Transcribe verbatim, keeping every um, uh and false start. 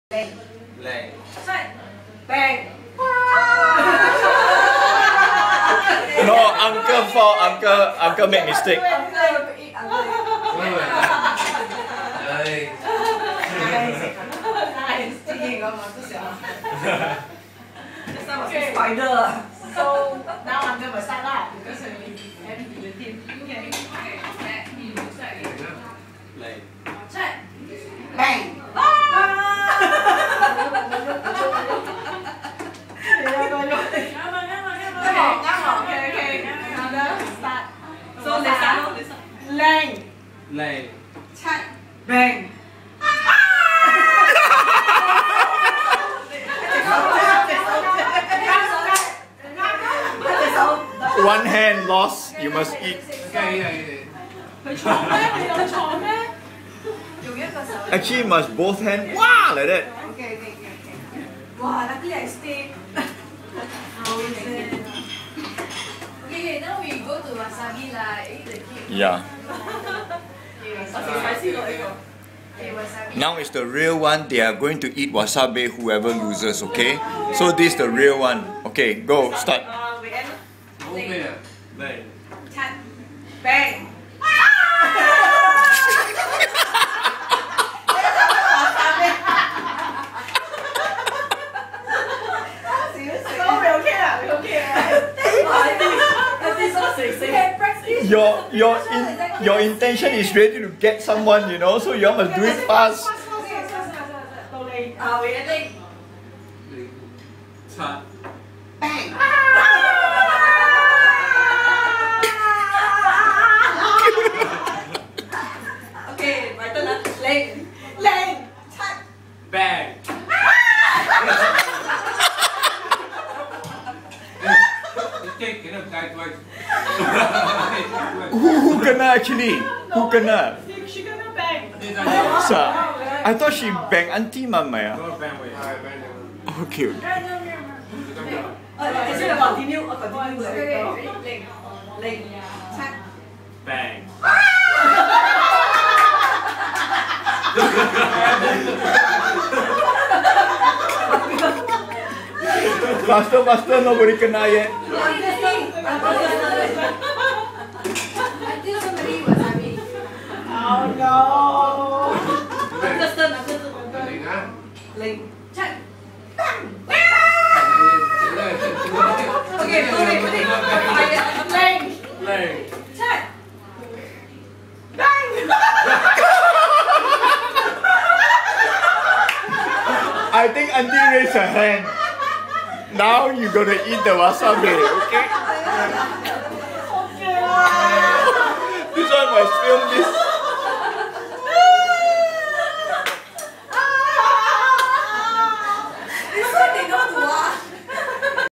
Lên. Lên. Bang. No, uncle for uncle, uncle make mistake. Đây. Spider. So now uncle will start lah because we have the team. Okay. Lên. Check. Bang. Okay, okay. Another start. So they start. Lang. Lên. Check. Bang. One hand lost, you must eat. Okay, yeah, yeah. 佢錯咩？你有錯咩？ Actually, must both hand. Wow, like that. Okay, okay, okay. Wow, luckily I stayed. Okay, now we go to wasabi lah. Eat the cake. Yeah. Okay, wasabi. Now is the real one. They are going to eat wasabi. Whoever loses, okay? So this is the real one. Okay, go start. Okay. Lên. Check. Bang. Your your in, your intention is ready to get someone, you know. So you must do it fast. 到你。 Ah, wait, wait. Chặt. Bang. Okay, my turn. Lên. Lên. Check. Bang. Cái cái đầu cay thôi. Who who kena actually? Who kena? She gonna bang. Sa. I thought she bang auntie mama ya. Bang vậy. Okay. Uh, is it a continue or continue? Okay, okay, ready? Leg. Lên. Check. Bang. Faster, faster. Nobody kena yet. Until somebody wasabi. Oh no. Uncle's turn, uncle's turn. Lên á. Lên. Check. Okay, put it, put it. Lang. Lên. Check. I think auntie raised her hand. Now you gonna eat the wasabi, okay? This one must film this.